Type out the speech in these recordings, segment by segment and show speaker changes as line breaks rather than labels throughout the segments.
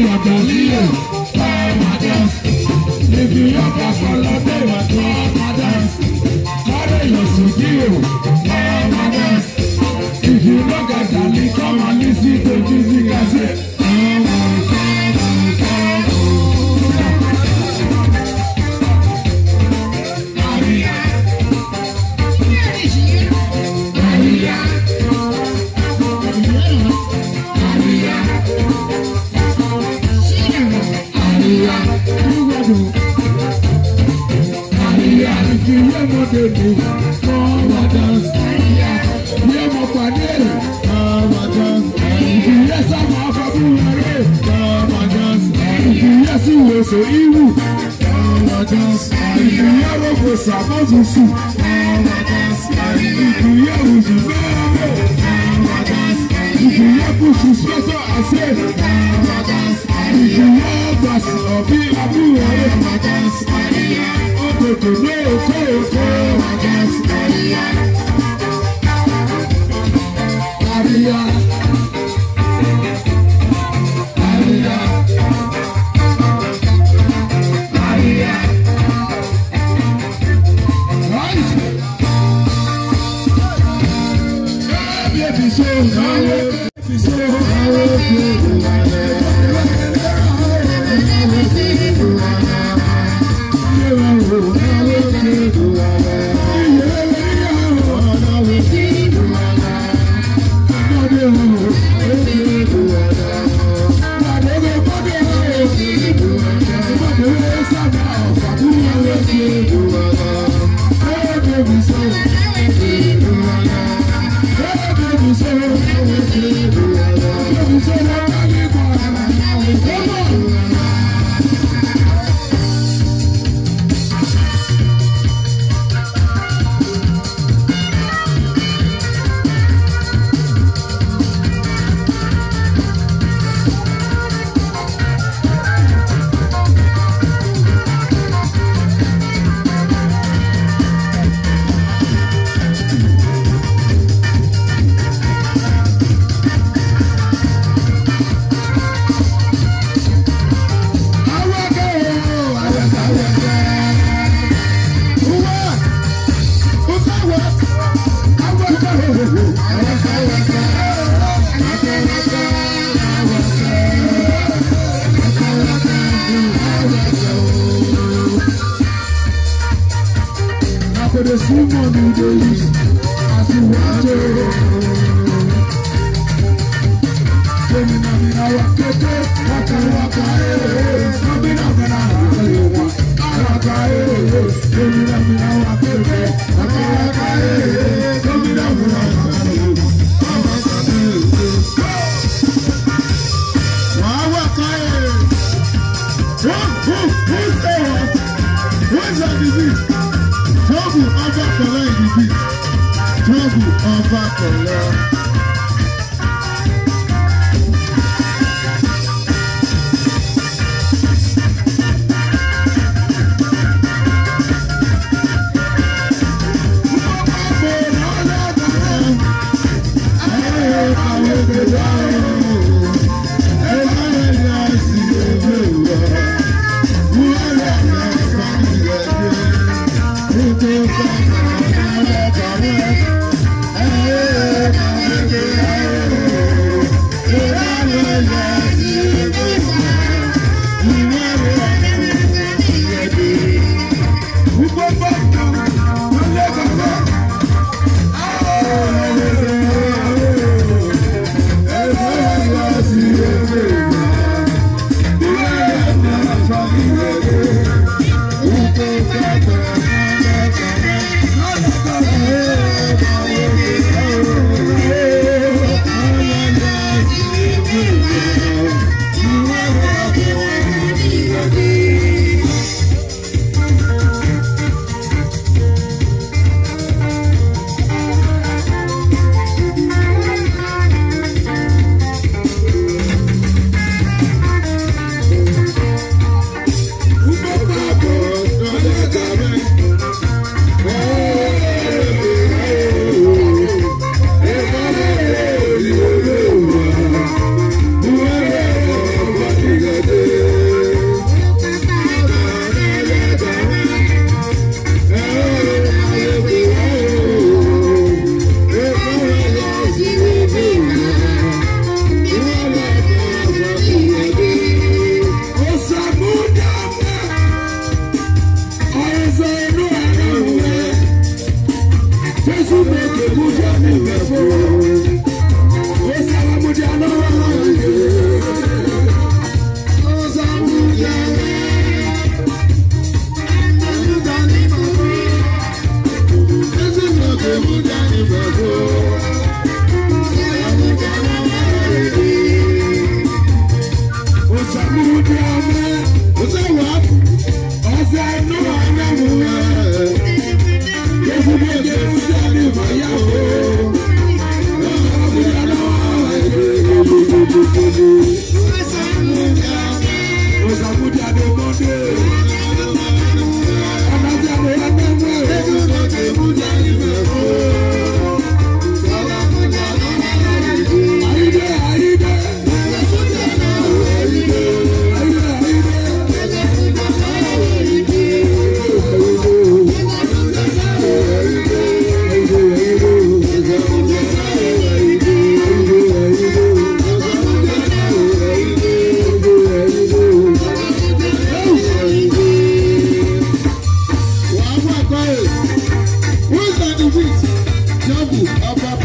your Galileo, come and dance. If you have a color, they will come and dance. Carry your Sugio, come and dance. If you don't get Dali, come and listen to music and say, come on, come on, come on. Maria, Maria, Maria, Maria, if you hear what they do, come and dance. Hear my padre, come and dance. If you hear some of abumwenre, come and dance. If you hear some so evil, come and dance. If you hear what was supposed to see, come and dance. If you hear who's in there, come and dance. If you hear who's in special, I say, come and dance. If you hear that's of the abumwenre, come and dance. Oh, baby, no, come and dance. Maria, Maria, Maria. Right? Baby, so the woman who they use as you want to. Waka waka, coming up and what's that disease? Trouble obakpolor in the beat. Trouble obakpolor. Hey,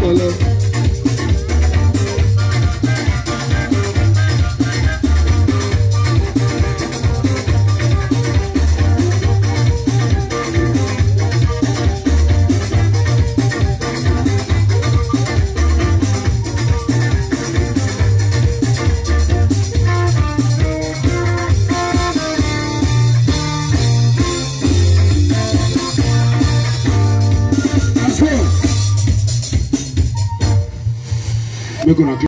ọpọlọ. We're gonna